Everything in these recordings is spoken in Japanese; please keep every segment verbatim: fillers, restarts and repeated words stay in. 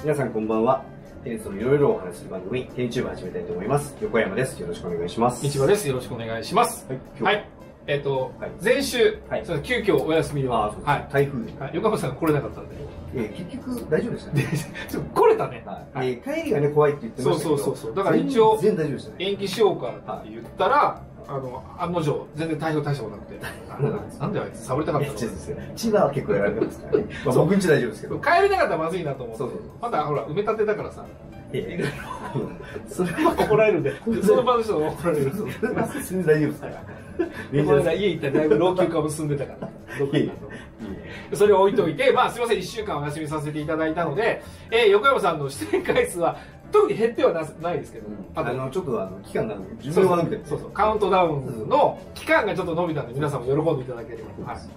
皆さんこんばんは。テニスのいろいろお話しする番組、テニチューブ始めたいと思います。横山です。よろしくお願いします。 道場です。よろしくお願いします。 はい。 はい。えっと、前週、急遽お休みで、 はい。台風で。 横山さんが来れなかったんで。 え結局大丈夫でしたね。 来れたね。 帰りがね、怖いって言ってましたけど。そうそうそう。 だから一応、 全然大丈夫でしたね。 延期しようかって言ったら、あの、案の定、全然台風大したことなくて。なんであいつ、サボりたかったの？ 千葉は結構やられてますからね。僕んち大丈夫ですけど。 帰れなかったらまずいなと思って。まだほら、埋め立てだからさ。それは怒られるんで。その場の人が怒られる。 全然大丈夫ですから。 家行ったらだいぶ老朽化も進んでたから。それを置いといて、まあすみません、いっしゅうかんお休みさせていただいたので、横山さんの出演回数は、特に減ってはないですけど、 あのちょっとあの期間が寿命が伸びて、 そうそう、カウントダウンの期間がちょっと伸びたんで、皆さんも喜んでいただければ。はい。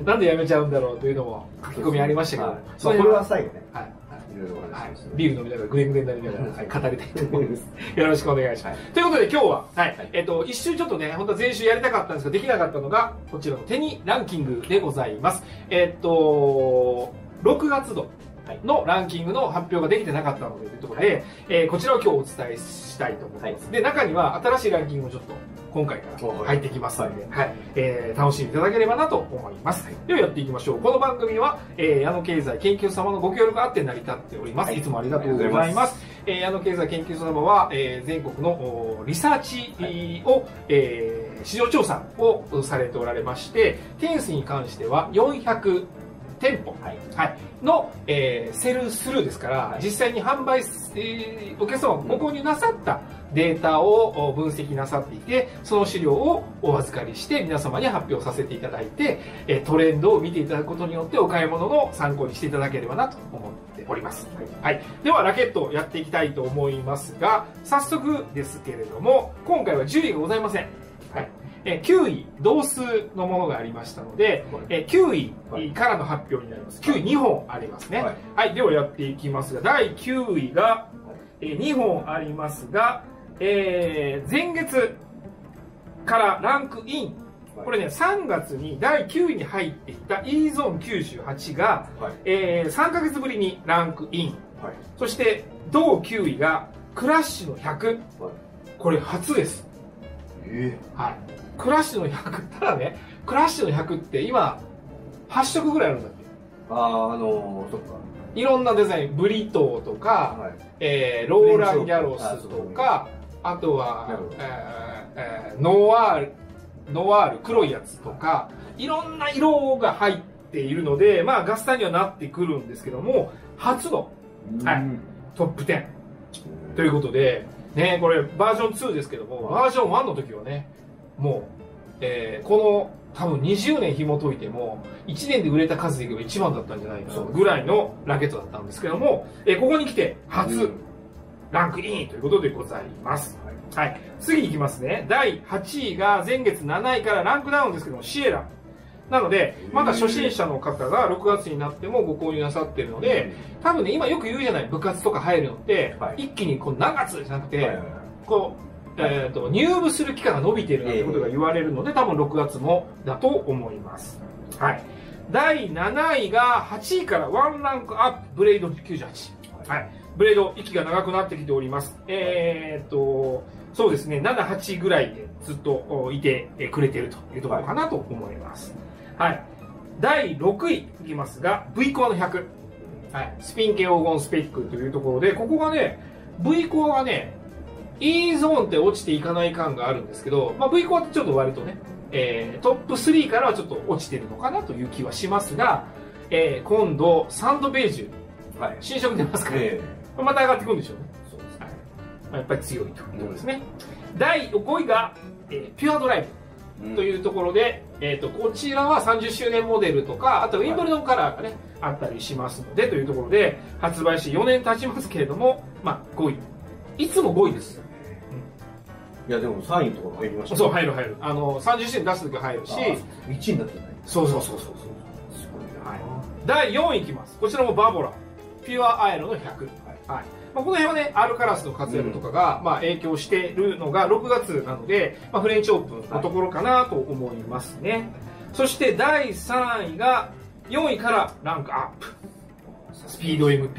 なんでやめちゃうんだろうというのも書き込みありましたけど、 それは最後ね。はい。 いろいろお話しして、ビール飲みながらグレングレンになりながら語りたいと思います。よろしくお願いします。ということで今日は、はい、えっと、一周ちょっとね、本当は前週やりたかったんですが、できなかったのが、こちらのテニランキングでございます。えっと、ろくがつ度のランキングの発表ができてなかったので、というところで、えー、こちらを今日お伝えしたいと思います。で、中には新しいランキングもちょっと、今回から入ってきますので、はい、えー、楽しんでいただければなと思います。ではやっていきましょう。この番組は、えー、矢野経済研究所様のご協力があって成り立っております。いつもありがとうございます。えー、矢野経済研究所様は、えー、全国のリサーチを、えー、市場調査をされておられまして、テニスに関してはよんひゃく店舗、はいはい、の、えー、セルスルーですから、はい、実際に販売、えー、お客様がご購入なさったデータを分析なさっていて、その資料をお預かりして皆様に発表させていただいて、えー、トレンドを見ていただくことによってお買い物の参考にしていただければなと思っております。はいはい、ではラケットをやっていきたいと思いますが、早速ですけれども、今回は順位がございません。はいえきゅうい同数のものがありましたので、はい、えきゅういからの発表になります。きゅういにほんありますね。はい、はい、ではやっていきますが、だいきゅういが、えにほんありますが、えー、前月からランクイン。これね、さんがつにだいきゅういに入っていた イーゾーンきゅうじゅうはちが、はい、えー、さんかげつぶりにランクイン。はい、そして、同きゅういがクラッシュのひゃく。はい、これ初です。えー、はい。クラッシュのひゃく、ただね、クラッシュのひゃくって今、はっしょくぐらいあるんだっけ？ ああ、あのー、そっか。 いろんなデザイン、ブリトーとか、はい、えー、ローラン・ギャロスとか、あとは、えーえー、ノワール、ノワール、黒いやつとか、いろんな色が入っているので、まあ、合算にはなってくるんですけども、初の、はい、トップじゅうということで、ね、これバージョンツーですけども、バージョンワンの時はね、もう、えー、この多分にじゅうねん紐解いてもいちねんで売れた数でいけば一番だったんじゃないかなぐらいのラケットだったんですけども、えー、ここに来て初ランクインということでございます。はい、次いきますね。だいはちいが前月なないからランクダウンですけども、シエラ。なので、まだ初心者の方がろくがつになってもご購入なさってるので、多分ね、今よく言うじゃない、部活とか入るのって、はい、一気にこう長つじゃなくて、はいはいはい、こう、えーと、入部する期間が伸びているなんてことが言われるので、多分ろくがつもだと思います。はい。だいなないがはちいからワンランクアップ、ブレイドきゅうじゅうはち。はい。ブレイド、息が長くなってきております。えーと、そうですね、なな、はちぐらいでずっといてくれているというところかなと思います。はい。だいろくいいきますが、V コアのひゃく。はい。スピン系黄金スペックというところで、ここがね、V コアがね、E ゾーンって落ちていかない感があるんですけど、まあ、V コアってちょっと割とね、えー、トップスリーからはちょっと落ちてるのかなという気はしますが、えー、今度、サンドベージュ。はい。新色出ますから、ね、えー、また上がってくるんでしょうね。そうですね。はい、やっぱり強いということですね。うん、だいごいが、えー、ピュアドライブというところで、うん、えっと、こちらはさんじゅっしゅうねんモデルとか、あとウィンブルドンカラーがね、はい、あったりしますので、というところで、発売してよねん経ちますけれども、まあ、ごい。いつもごいです。 いやでもさんいとか入りましたね。 そう、入る入る。あの、さんじゅっしゅうねん出すときは入るし、 いちいになってない。 そうそうそうそう。すごいな。はい。だいよんいいきます。こちらもバーボラ。ピュアアイロのひゃく。はい。はい、まあ、この辺はね、アルカラスの活躍とかが、うん、まあ、影響しているのがろくがつなので、まあ、フレンチオープンのところかなと思いますね。はい、そしてだいさんいがよんいからランクアップ。スピード エムピー。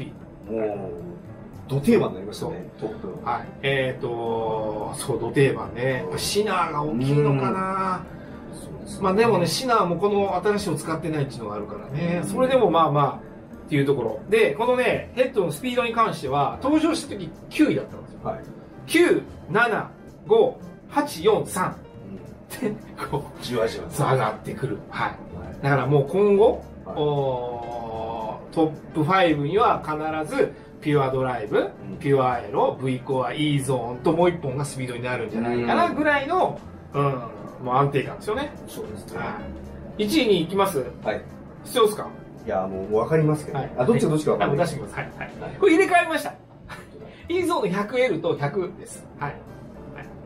もうド定番になりましたね、トップの。 はい。えっ、ー、と、そう、ド定番ね。シナーが大きいのかな。そうですね、まあでもね、シナーもこの新しいを使ってないっていうのがあるからね。それでもまあまあ、っていうところ。で、このね、ヘッドのスピードに関しては、登場した時きゅういだったんですよ。はい、きゅう、なな、ご、はち、よん、さん。って、こう、 じわじわ上がってくる。はい。だからもう今後、はい、おトップファイブには必ず、ピュアドライブ、ピュアアエロ、V コア、E ゾーンともう一本がスピードになるんじゃないかなぐらいの、うん、もう安定感ですよね。 そうですね。 いちいに行きます。はい。必要ですか？ いや、もう分かりますけど、はい、あ、どっちがどっちか分かんない。 出してきます。はい。はい。これ入れ替えました。E ゾーンの ひゃくエル とひゃくです。はい。はい、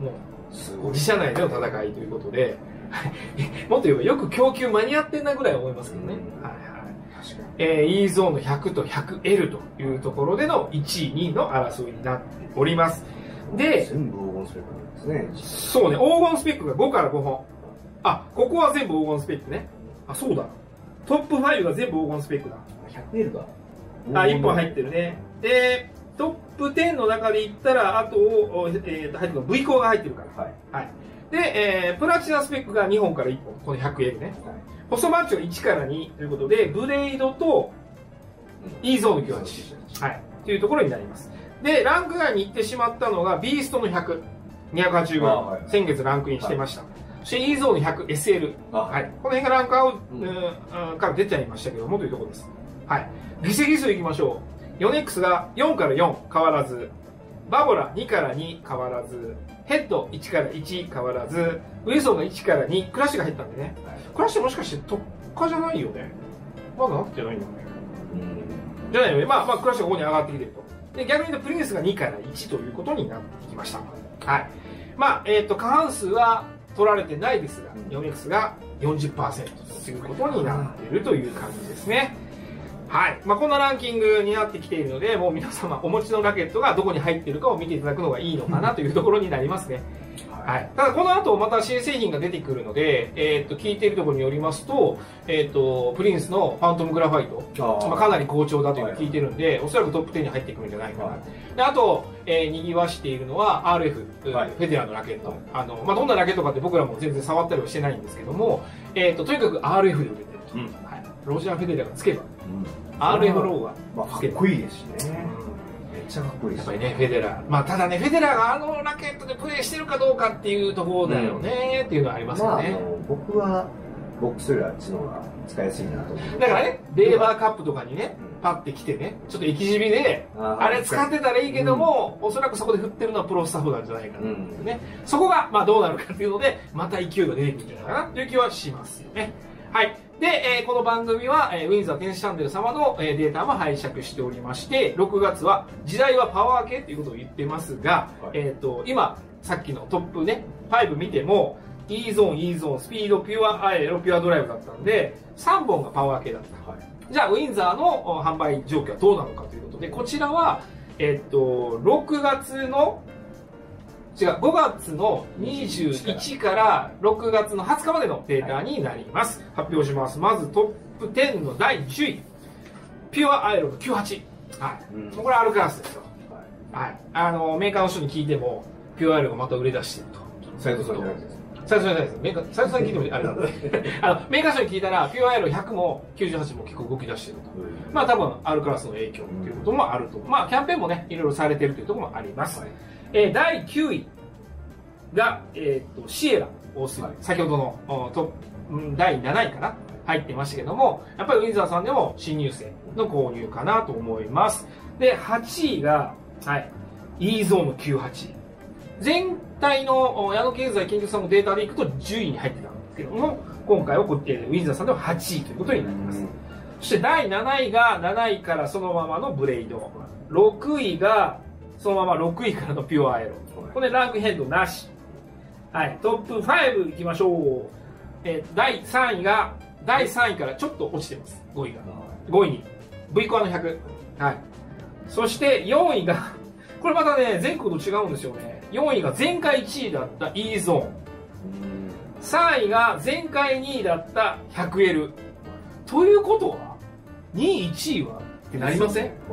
もう、すごい。自社内での戦いということで、もっと言えばよく供給間に合ってんなぐらい思いますけどね。はい。えー、E ゾーンのひゃくと ひゃくエル というところでのいちい、にいの争いになっております。で、 全部黄金スペックなんですね。 そうね、黄金スペックがごからごほん。あ、ここは全部黄金スペックね。あ、そうだ。トップファイブが全部黄金スペックだ。 ひゃくエル だ。 あ、いっぽん入ってるね。で、トップじゅうの中で言ったら、あと、えー、入ってるの V コアが入ってるから。はい。はい。で、えー、プラチナスペックがにほんからいっぽん。この ひゃくエル ね。はい、細マッチョがいちからにということで、ブレードと E ゾーンのきゅうじゅうはち。はい。というところになります。で、ランク外に行ってしまったのが、ビーストのひゃく。にひゃくはちじゅうグラム。はい、先月ランクインしてました。はい、そして E ゾーンの ひゃくエスエル。はい。この辺がランクアウト、うん、から出ちゃいましたけども、というところです。はい。議席数いきましょう。ヨネックスがよんからよん変わらず。バボラにからに変わらず。ヘッドいちからいち変わらず。ウィルソンがいちからに。クラッシュが入ったんでね。はい、クラッシュもしかして特化じゃないよね。まだなってないんだね。じゃないよね。まあまあクラッシュがここに上がってきてると。で、逆に言うとプリンスがにからいちということになってきました。はい。まあ、えっ、ー、と、過半数は取られてないですが、ヨネックスが よんじゅっパーセント ということになっているという感じですね。はい。まあ、こんなランキングになってきているので、もう皆様お持ちのラケットがどこに入っているかを見ていただくのがいいのかなというところになりますね。はい。ただ、この後また新製品が出てくるので、えっ、ー、と、聞いているところによりますと、えっ、ー、と、プリンスのファントムグラファイト、まあ、かなり好調だというのを聞いてるんで、おそらくトップじゅうに入ってくるんじゃないかな。で、あと、えー、賑わしているのは アールエフ、はい、フェデラのラケット。あの、まあ、どんなラケットかって僕らも全然触ったりはしてないんですけども、えっ、ー、と、とにかく アールエフ で売れてると。うん、はい。ロジャー・フェデラがつけば、うん、アールエフ ローが、 まあ、かっこいいですしね。めっちゃかっこいいです。 やっぱりね、フェデラー。まあ、ただね、フェデラーがあのラケットでプレーしてるかどうかっていうところだよね、うん、っていうのはありますよね。まあ、あの僕は、ボックスよりあっちの方が使いやすいなと思って。 だからね、レーバーカップとかにね、パッて来てね、ちょっとエキシビで、あれ使ってたらいいけども、うん、おそらくそこで振ってるのはプロスタッフなんじゃないかな、うんね。そこが、まあどうなるかっていうので、また勢いが出てくるんじゃないかなという気はしますよね。はい。で、えー、この番組は、えー、ウィンザー天使チャンネル様の、えー、データも拝借しておりまして、ろくがつは時代はパワー系ということを言ってますが、はい、えっと、今、さっきのトップね、ご見ても、E ゾーン、E ゾーン、スピード、ピュアアエロ、ピュアドライブだったんで、さんぼんがパワー系だった。はい、じゃあ、ウィンザーの販売状況はどうなのかということで、こちらは、えっと、ろくがつの、違う、ごがつのにじゅういちからろくがつのはつかまでのデータになります。発表します。まずトップじゅうのだいじゅうい、ピュアアエロのきゅうじゅうはち。はい。うん、これは R クラスですよ。はい。はい。あの、メーカーの人に聞いても、ピュアアエロがまた売れ出していると。 斉藤さんじゃないですか。 斉藤さんじゃないです。メーカー、斉藤さんに聞いてもあれなんで。あの、メーカーの人に聞いたら、ピュアアエロひゃくもきゅうじゅうはちも結構動き出していると。うん、まあ多分 R クラスの影響ということもあると。うん、まあキャンペーンもね、いろいろされているというところもあります。はい、えー、だいきゅういが、えっ、ー、と、シエラオースリー、はい、先ほどのトップ、だいなないかな入ってましたけども、やっぱりウィンザーさんでも新入生の購入かなと思います。で、はちいが、はい、E ゾーンのきゅうじゅうはち。全体の矢野経済研究さんのデータでいくとじゅういに入ってたんですけども、今回はこう、えー、ウィンザーさんでははちいということになります。そしてだいなないがなないからそのままのブレイド。ろくいがそのままろくいからのピュアアエロ。これランクヘッドなし。はい、トップご行きましょう。えー、だいさんいが、だいさんいからちょっと落ちてます。ごいが。ごいに。V コアのひゃく。はい。そしてよんいが、これまたね、前回と違うんですよね。よんいが前回いちいだった E ゾーン。さんいが前回にいだった ひゃくエル。ということは、にい、いちいはってなりません？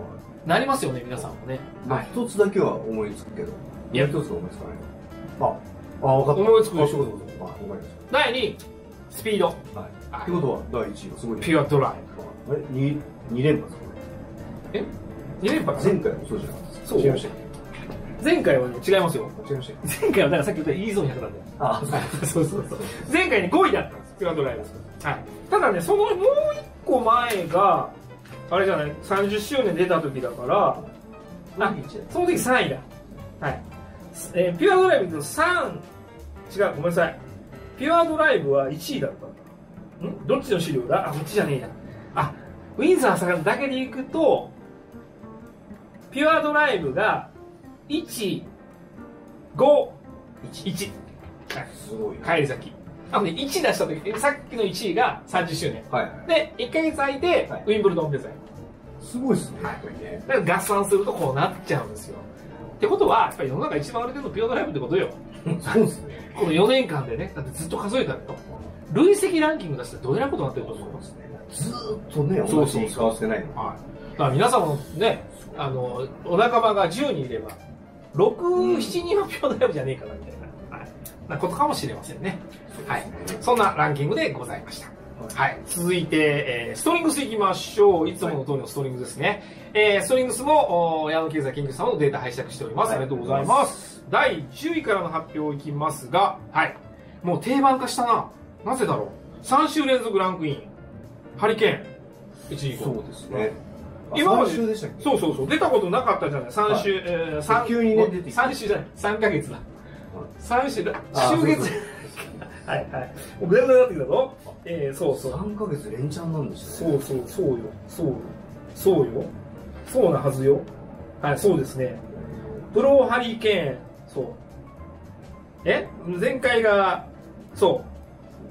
なりますよね、皆さんもね。 まあ、一つだけは思いつくけど、 いやもう一つは思いつかない。あ、あ、分かった。 思いつくでしょ。 あ、そうそうそう。あ、わかりましだいにい、スピード。 た。はい。ってことは、だいいちいがすごいね。 ピュアドライあれ、に、二連覇ですかブ。え ?に 連覇かな前回もそうじゃなかったですか。 そう違いましたっ前回はね、違いますよ。 け違いましたっけ前回は、だからさっき言ったイーゾーンひゃくなんだよ。 あ、 そうそうそう。前回にごいだったんです、ピュアドライブ。はい。ただね、そのもう一個前が、あれじゃない、さんじゅっしゅうねん出た時だから、あ、その時さんいだ。はい。えー、ピュアドライブとさん、違う、ごめんなさい。ピュアドライブはいちいだったんだ。んどっちの資料だあ、こっちじゃねえや。あ、ウィンザーさんだけでいくと、ピュアドライブがいち、ご、いち。はい。 すごい。 帰り咲き。あのね、いち出した時、さっきのいちいがさんじゅっしゅうねん。 はい。 で、いっかげつ空いて、ウィンブルドンデザイン。 すごいですね、やっぱりね。 だから合算するとこうなっちゃうんですよ。ってことは、やっぱり世の中一番売れてるのピュアドライブってことよ。 そうですね。 このよねんかんでね、だってずっと数えたらよ。累積ランキング出したらどれなことになってると思うですね。ずーっとね、 そう同じ使わせてないの。 はい。だから皆さんもね、あの、お仲間がじゅうにんいれば、ろく、ななにんはピュアドライブじゃねえかな、みたいな。はい。なことかもしれませんね。はい。そんなランキングでございました。はい。続いて、えー、ストリングスいきましょう。いつもの通りのストリングスですね。はい、えー、ストリングスも、お矢野経済研究さんのデータ拝借しております。はい、ありがとうございます。だいじゅういからの発表いきますが、はい。もう定番化したな。なぜだろう。さん週連続ランクイン。ハリケーン。いちいそうですね。 今まで、 週でしたっけ？ そうそうそう。出たことなかったじゃない。さん週、はい、えー、さん、 急にね、出てきた。 さん週じゃない。さんかげつだ。さん週だ。週月。はいはい。もうぐだぐだになってきたぞ。えー、そうそう。 さんかげつ連チャンなんですね。 そうそう、そうよ。そうよ。そうよ。そうなはずよ。はい、そうですね。プロハリケーン。そう。え前回が、そう。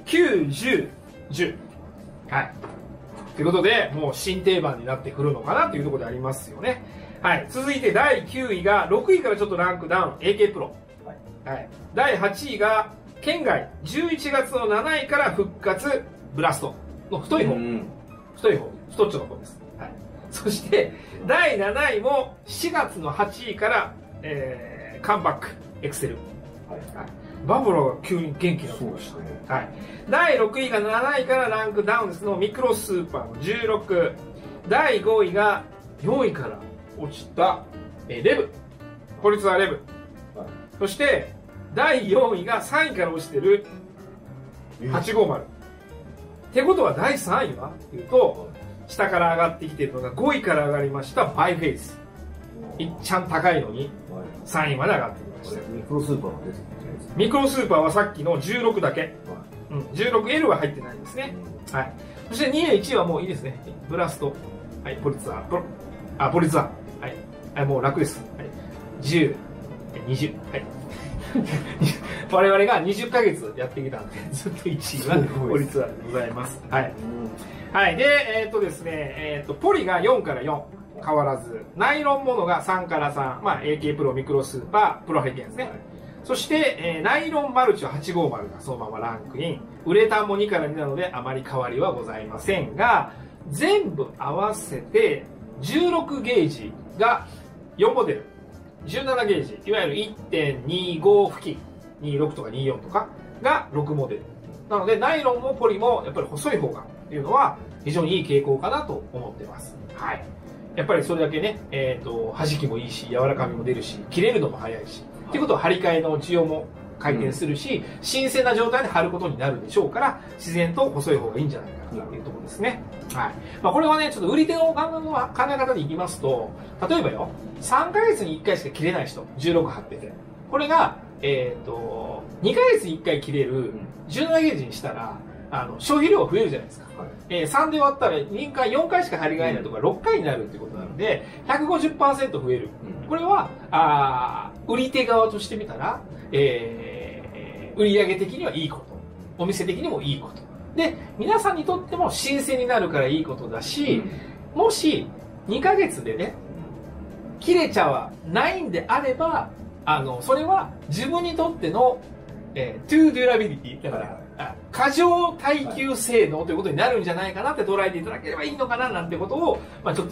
きゅう、じゅう、じゅう。はい。ということで、もう新定番になってくるのかなというところでありますよね。はい。続いてだいきゅういが、ろくいからちょっとランクダウン、エーケー プロ。はい。はい。だいはちいが、県外、じゅういちがつのなないから復活、ブラストの太い方。太い方。太っちょの方です。はい。そして、だいなないもしがつのはちいから、えー、カムバック、エクセル。はい。はい。バブラが急に元気になってましたね。はい。だいろくいがなないからランクダウンですのミクロスーパーのじゅうろく。だいごいがよんいから落ちた、えー、レブ。ポリツァーレブ。はい、そして、だいよんいがさんいから落ちてるはちごーまる。ってことはだいさんいはっていうと、下から上がってきているのがごいから上がりましたバイフェイス。いっちゃん高いのにさんいまで上がってきました。 ミクロスーパーが出てきてミクロスーパーはさっきのじゅうろくだけ。うん、じゅうろくエル は入ってないですね。はい。そしてにいのいちいはもういいですね。ブラスト。はい、ポリツァー。ポあ、ポリツァー。はい。はい、もう楽です。はい。じゅう、にじゅう。はい。我々がにじゅっかげつやってきたんで、ずっといちいはポリツァーでございます。はい。はい。で、えっ、ー、とですね、えっ、ー、と、ポリがよんからよん。変わらず。ナイロンものがさんからさん。まあ、エーケー プロ、ミクロスーパー、プロハリケーンですね。はい、そして、えー、ナイロンマルチははちごーまるがそのままランクイン。ウレタンもにからになのであまり変わりはございませんが、全部合わせてじゅうろくゲージがよんモデル。じゅうななゲージ、いわゆる いってんにご 付近、にじゅうろくとかにじゅうよんとかがろくモデル。なので、ナイロンもポリもやっぱり細い方がっていうのは非常にいい傾向かなと思ってます。はい。やっぱりそれだけね、えっと、弾きもいいし、柔らかみも出るし、切れるのも早いし。っていうことは張り替えの需要も回転するし、うん、新鮮な状態で貼ることになるでしょうから、自然と細い方がいいんじゃないかなっていうところですね。はい。まあこれはね、ちょっと売り手の考え方でいきますと、例えばよ、さんかげつにいっかいしか切れない人、じゅうろく貼ってて。これが、えっと、にかげつにいっかい切れるじゅうななゲージにしたら、あの、消費量が増えるじゃないですか。はい、えー、さんで割ったら年間よんかいしか張り替えないとかろっかいになるってことなので、ひゃくごじゅっパーセント 増える。うん、これは、あ売り手側としてみたら、えー、売上的にはいいこと。お店的にもいいこと。で、皆さんにとっても新鮮になるからいいことだし、うん、もしにかげつでね、切れちゃわないんであれば、あの、それは自分にとっての、えー、トゥーデュラビリティ。だから、はい、過剰耐久性能ということになるんじゃないかなって捉えていただければいいのかななんてことを、まあちょっとね、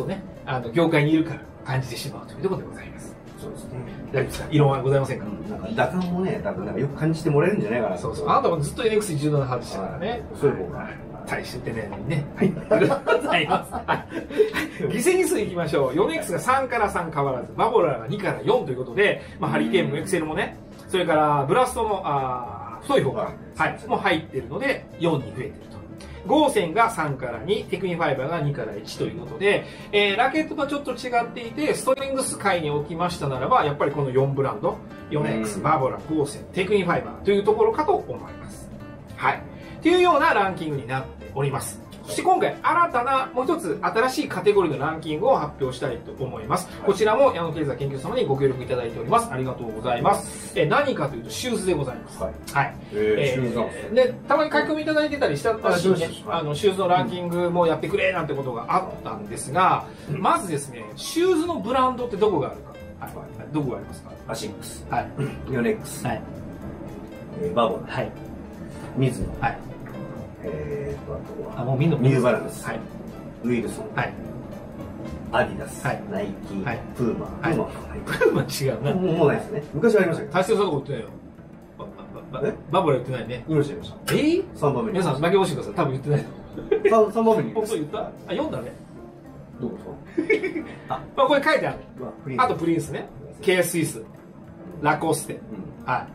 あの、業界にいるから感じてしまうというところでございます。 そうですね。 大丈夫ですか？異論はございませんか？ なんか、打感もね、多分なんかよく感じてもらえるんじゃないかな。 そうそう。あなたもずっと エヌエックスじゅうなな 派でしたからね。 そういう方が。 大してね、ね。はい。ありがとうございます。犠牲日数いきましょう。よんエックス がさんからさん変わらず、バボラがにからよんということで、まあ、ハリケーンもエクセルもね、それからブラストの、あ太い方が、はい、もう入ってるので、よんに増えてると。ゴーセンがさんからに、テクニファイバーがにからいちということで、えー、ラケットとちょっと違っていて、ストリングス界に置きましたならば、やっぱりこのよんブランド、よんエックス、バボラ、ゴーセン、テクニファイバーというところかと思います。はい。というようなランキングになっております。そして今回新たなもう一つ新しいカテゴリーのランキングを発表したいと思います。こちらも矢野経済研究様にご協力いただいております。ありがとうございます。え何かというとシューズでございます。はい。はい、えー、シューズなんですね。で、たまに書き込みいただいてたりしたらしいね、あのシューズのランキングもやってくれなんてことがあったんですが、まずですね、シューズのブランドってどこがあるか。はい。どこがありますか？ アシックス。 はい。 ヨネックス。 はい。 えー、バボラ。 はい。 ミズノ。 はい。 えーと、あとは、 あ、もうミノ、 ニューバランス、 はい、 ウィルソン、 はい、 アディダス、 はい、 ナイキ、 はい、 プーマ、 はい、プーマ違うな。 もうもうないですね。昔はありましたけど。 大切なとこ売ってないよ。えバブラ言ってないね。 言いました、言いました。 えー、 さんばんめに。 皆さん、投げ押してください。多分言ってないの。さんばんめに。 本当言ったあ、読んだね。 どうですかあ、まあこれ書いてある。あとプリンスね。ケースイス、ラコステ。はい。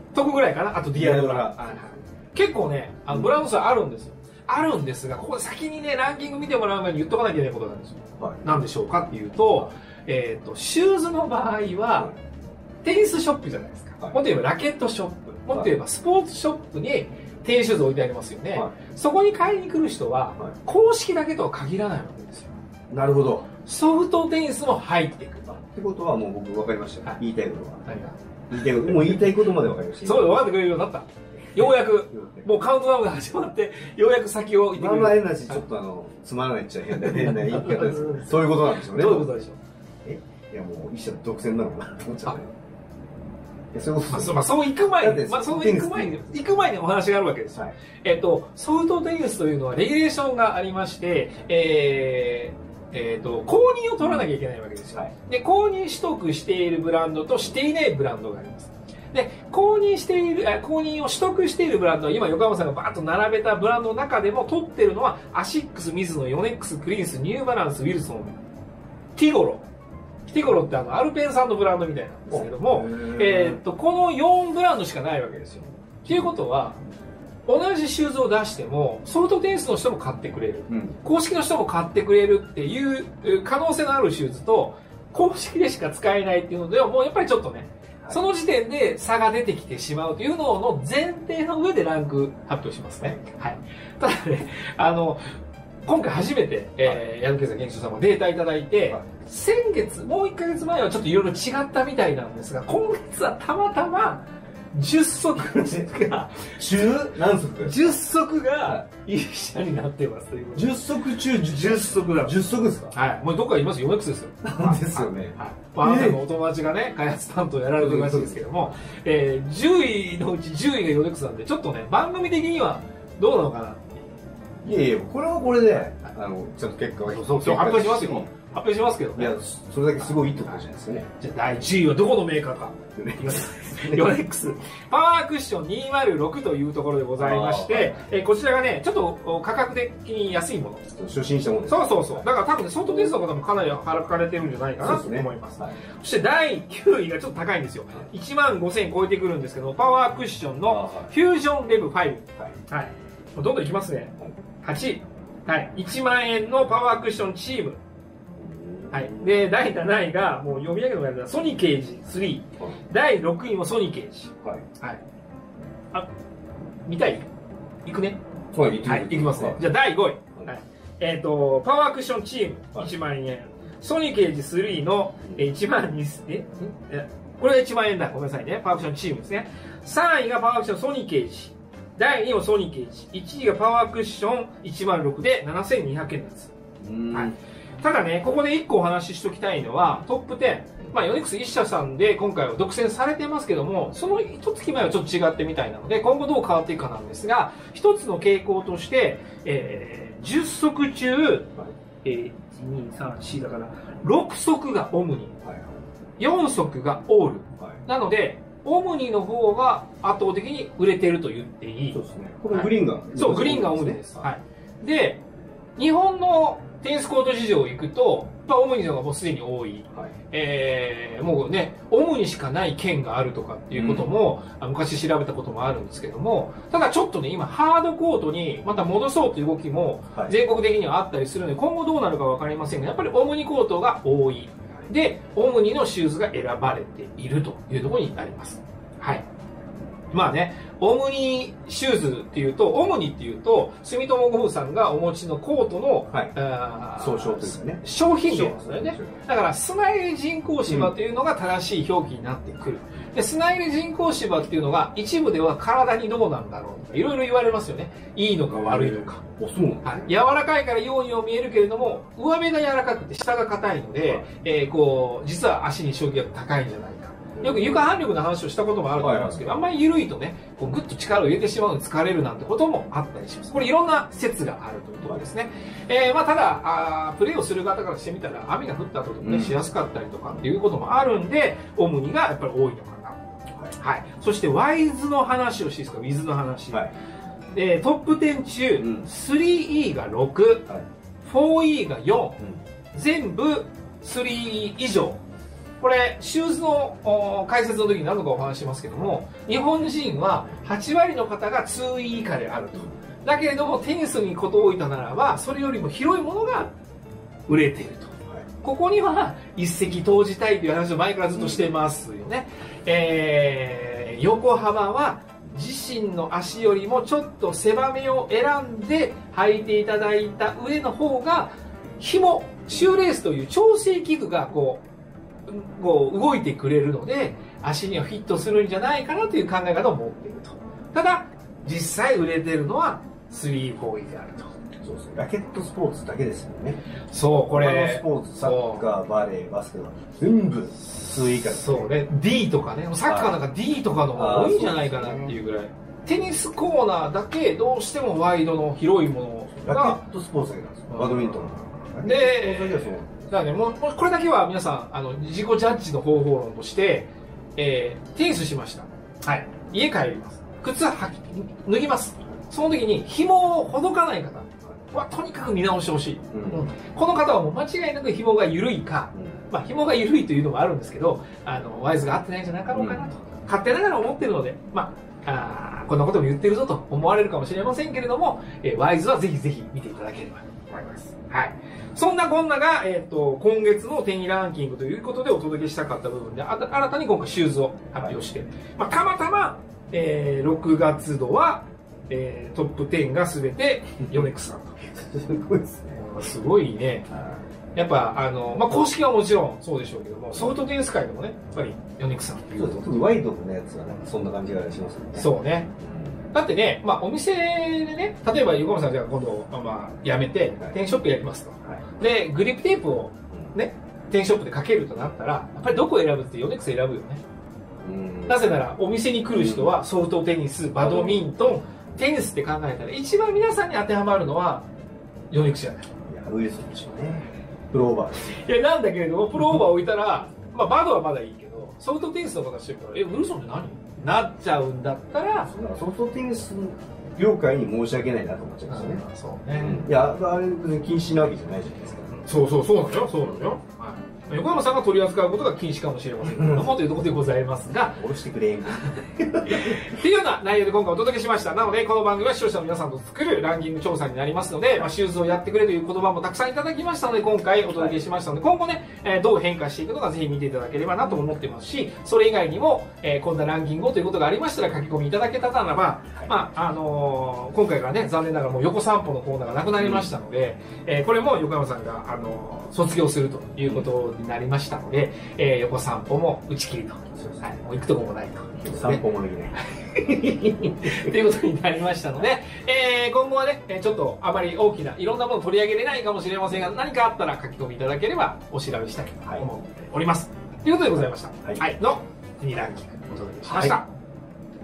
とこぐらいかな。あとディアドラ。結構ね、あのブランド数あるんですよ。あるんですが、ここで先にね、ランキング見てもらう前に言っとかなきゃいけないことなんですよ。はい、何でしょうかっていうと、えっ、ー、と、シューズの場合は、テニスショップじゃないですか。はい、もっと言えばラケットショップ。もっと言えばスポーツショップにテニスシューズ置いてありますよね。はい、そこに買いに来る人は、公式だけとは限らないわけですよ。 なるほど。 ソフトテニスも入ってくる。 ってことはもう僕分かりました。はい、言いたいことは。 何が言いたいこと、もう言いたいことまで分かりました。 そう、分かってくれるようになった。ようやく、もうカウントダウンが始まって、ようやく先を言ってくれる。 まあまあ変なし、ちょっとあの、つまらないっちゃ変な変な言い方です。そういうことなんでしょうね。 どういうことでしょう。 えいやもう一社独占なのかなと思っちゃうね。いやそういうことです。 まあそう行く前に、まあそう行く前に、行く前にお話があるわけですよ。えっと、ソフトテニスというのはレギュレーションがありまして、えー、えーと公認を取らなきゃいけないわけですよ、はい、で公認取得しているブランドとしていないブランドがあります。で公認している公認を取得しているブランドは今横山さんがバーッと並べたブランドの中でも取ってるのはアシックス、ミズノ、ヨネックス、プリンス、ニューバランス、ウィルソン、ティゴロ。ティゴロってあのアルペンさんのブランドみたいなんですけども、えーとこのよんブランドしかないわけですよ。ということは同じシューズを出してもソフトテニスの人も買ってくれる、うん、公式の人も買ってくれるっていう可能性のあるシューズと公式でしか使えないっていうのではもうやっぱりちょっとね、はい、その時点で差が出てきてしまうというのの前提の上でランク発表しますね、はい、ただねあの今回初めて、えー、矢野経済研究所さんもデータいただいて、はい、先月もういっかげつまえはちょっといろいろ違ったみたいなんですが今月はたまたまじゅっ足がじゅう何足じゅっ足がいい車になってますというじゅっ足中じゅっ足だじゅっ足ですか。 はいもうどっかいますよ ヨネックス ですよですよね。 はいあなたのお友達がね開発担当やられてるらしいですけども、えー、じゅういのうちじゅういが ヨネックス なんでちょっとね番組的にはどうなのかなっていう。 いやいやこれはこれであのちょっと結果はそうそう発表しますよ発表しますけどね。 いやそれだけすごいいいってことじゃないですかね。 じゃあだいじゅういはどこのメーカーかヨネックスパワークッションにひゃくろくというところでございまして、はい、えこちらがねちょっと価格的に安いもの初心者ものです。 そうそうそうだから多分ねソフトテニスの方もかなり払かれてるんじゃないかなと思います。 そ, す、ねはい、そしてだいきゅういがちょっと高いんですよ。いちまんごせん超えてくるんですけどパワークッションのフュージョンレブファイブ、はいはい、どんどんいきますね。はちい、はい、いちまんえんのパワークッションチーム、はい、でだいなないがもう読み上げるのがやるソニーケージスリー、はい、だいろくいもソニーケージ、はいはい、あ見たいいくね。 はい、 はい、いきますね、はい、じゃあだいごい、はい、えっ、ー、とパワークッションチームいちまんえん、はい、ソニーケージスリーのいちまんにせんええこれがいちまんえんだごめんなさいね。パワークッションチームですね。さんいがパワークッションソニーケージ、だいにいもソニーケージ、いちいがパワークッションいちまんろくでななせんにひゃくえんなんです。はい、ただねここでいっこお話ししておきたいのはトップじゅう、まあ、ヨネックスいっ社さんで今回は独占されてますけどもその一月前はちょっと違ってみたいなので今後どう変わっていくかなんですが一つの傾向として、えー、じゅっ足中、はいえー、 ちにさんよんだからろく足がオムニ、よん足がオール、なのでオムニの方が圧倒的に売れてると言っていい。 そうですね。これグリーンが、 そう、グリーンがオムニです。はい。で、日本のテニスコート事情行くと、まあ、オムニの方がもうすでに多い。はい、えー、もうね、オムニしかない県があるとかっていうことも、うん、昔調べたこともあるんですけども、ただちょっとね、今ハードコートにまた戻そうという動きも全国的にはあったりするので、今後どうなるかわかりませんが、やっぱりオムニコートが多い。で、オムニのシューズが選ばれているというところになります。はい。まあね、オムニシューズっていうと、オムニっていうと、住友ゴムさんがお持ちのコートの、 はい、総称というかね。 商品名ですよね。だから、スナイル人工芝というのが正しい表記になってくる。で、スナイル人工芝っていうのが、一部では体にどうなんだろうとか、いろいろ言われますよね。いいのか悪いのか。 お、そうはい、柔らかいからようにも見えるけれども、上目が柔らかくて下が硬いので、はい、えー、こう、実は足に衝撃が高いんじゃないか。よく床反力の話をしたこともあると思いますけど、あんまり緩いとね、こうグッと力を入れてしまうのに疲れるなんてこともあったりします。これいろんな説があるということですね。えー、まあただあ、プレーをする方からしてみたら、雨が降った後でもね、しやすかったりとかっていうこともあるんで、オムニがやっぱり多いのかな。はい。はい、そして、ワイズの話をしていいですか、ウィズの話。はい、えー、トップじゅう中、うん、スリーイー がろく、はい、フォーイー がよん、うん、全部 スリーイー 以上。これ、シューズの解説の時に何度かお話しますけども、日本人ははち割の方がツーイー 以下であると。だけれども、テニスにことを置いたならば、それよりも広いものが売れていると。ここには一石投じたいという話を前からずっとしてますよね。えー、横幅は自身の足よりもちょっと狭めを選んで履いていただいた上の方が、紐、シューレースという調整器具がこう、こう動いてくれるので足にはフィットするんじゃないかなという考え方を持っていると。ただ実際売れてるのはスリー、フォーイーであると。 そうですね。ラケットスポーツだけですよね。 そうこれスポーツ、サッカー、バレー、バスケは全部スリー以下です、 ね。そうね。D とかね、サッカーなんか D とかの方が多いんじゃないかなっていうぐらい。ね、テニスコーナーだけどうしてもワイドの広いものがラケットスポーツだけなんですよ。バドミントンで。だからね、もうこれだけは皆さんあの自己ジャッジの方法論として、えー、テニスしました、はい、家帰ります、靴は脱ぎます、その時に紐をほどかない方はとにかく見直してほしい、うんうん、この方はもう間違いなく紐が緩いか、うん、まあ紐が緩いというのもあるんですけど、あのワイズが合ってないんじゃなかろうかなと、うん、勝手ながら思ってるので、まあ、あこんなことも言ってるぞと思われるかもしれませんけれども、えー、ワイズはぜひぜひ見ていただければと思います。はい。そんなこんなが、えっと、今月の手にランキングということでお届けしたかった部分で、あ新たに今回シューズを発表して、はい、まあ、たまたま、えー、ろくがつ度は、えー、トップじゅうがすべてヨネックスさんと。すごいですね。すごいね。やっぱ、あの、まあ、公式はもちろんそうでしょうけども、ソフトテニス界でもね、やっぱりヨネックスさんっていう。 そうですね。ワイドのやつはなんかそんな感じがしますよね。 そうね。だってね、まあ、お店でね、例えば横山さんじゃあ今度、まあ、辞めて、テンショップやりますと。はい、で、グリップテープをね、テンショップでかけるとなったら、やっぱりどこを選ぶってヨネックス選ぶよね。うんなぜなら、お店に来る人はソフトテニス、バドミントン、テニスって考えたら、一番皆さんに当てはまるのは、ヨネックスじゃない。いや、ウイルスでしょうね。プロオーバー。いや、なんだけれども、プロオーバー置いたら、まあ、バドはまだいいけど、ソフトテニスの方してるから、え、ウィルソンって何なっちゃうんだったら、 ソフトテニス業界に申し訳ないなと思っちゃいますよね。 そうね。 いや、あれ別に禁止なわけじゃないじゃないですか。 そうそうそうなのよ、そうなのよ。横山さんが取り扱うことが禁止かもしれませんけれども、というところでございますが、 下ろしてくれ。 っていうような内容で今回お届けしました。なので、この番組は視聴者の皆さんと作るランキング調査になりますので、まあ、シューズをやってくれという言葉もたくさんいただきましたので、今回お届けしましたので、はい、今後ね、えー、どう変化していくのかぜひ見ていただければなと思ってますし、それ以外にも、えー、こんなランキングをということがありましたら書き込みいただけたならば、はい、まあ、あのー、今回からね、残念ながらもう横散歩のコーナーがなくなりましたので、うん、えー、これも横山さんが、あのー、卒業するということになりましたので、えー、横散歩も打ち切りと、はい、もう行くとこもないと、 ね、散歩もできないということになりましたので、えー、今後はねちょっとあまり大きないろんなものを取り上げれないかもしれませんが、何かあったら書き込みいただければお調べしたいと思っております、はい、ということでございました、はいはい、のにランキングお届けしました、はい、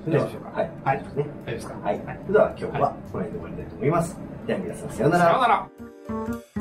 どうでしょうか。はい。はい。ですね。 大丈夫ですか。 はい。それでは今日はこの辺で終わりたいと思います。では皆さんさようなら。 さようなら。